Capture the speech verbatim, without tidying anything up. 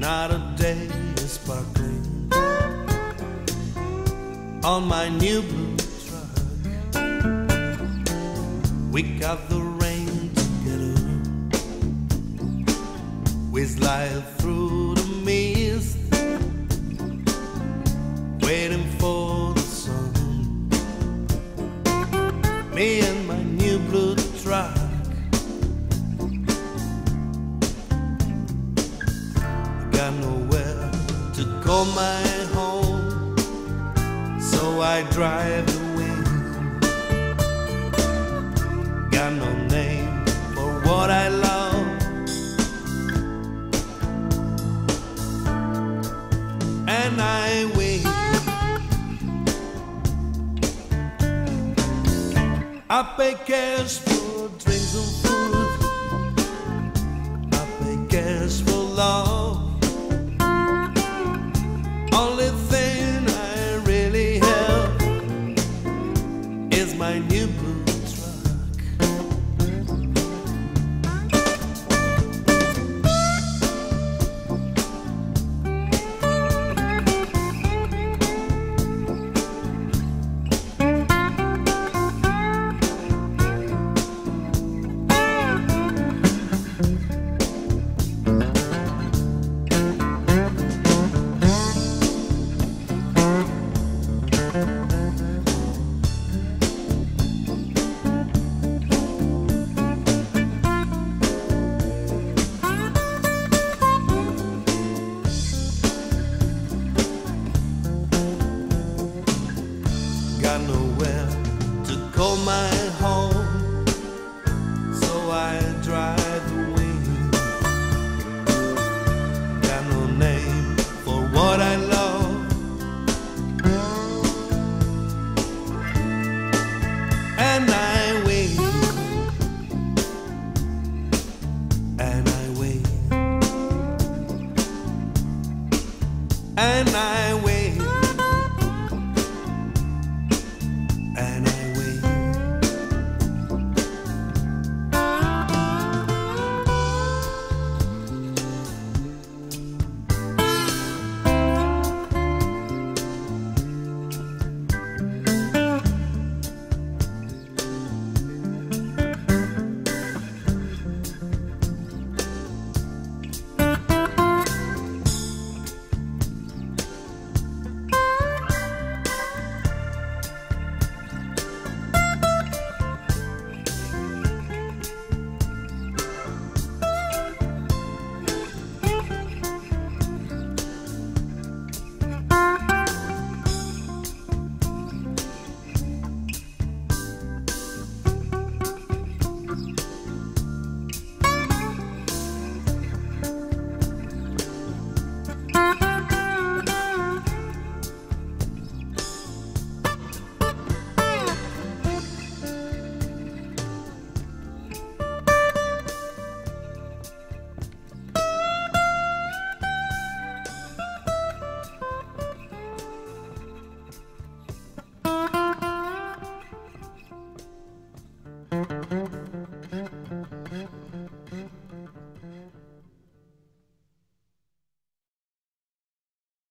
not a day is sparkling on my new blue truck. We got the rain together, we slide through the mist, waiting for the sun. Me and my new blue truck. Got nowhere to call my home, so I drive the wind. Got no name for what I love, and I wait. I pay cash for drinks and food, I pay cash for love.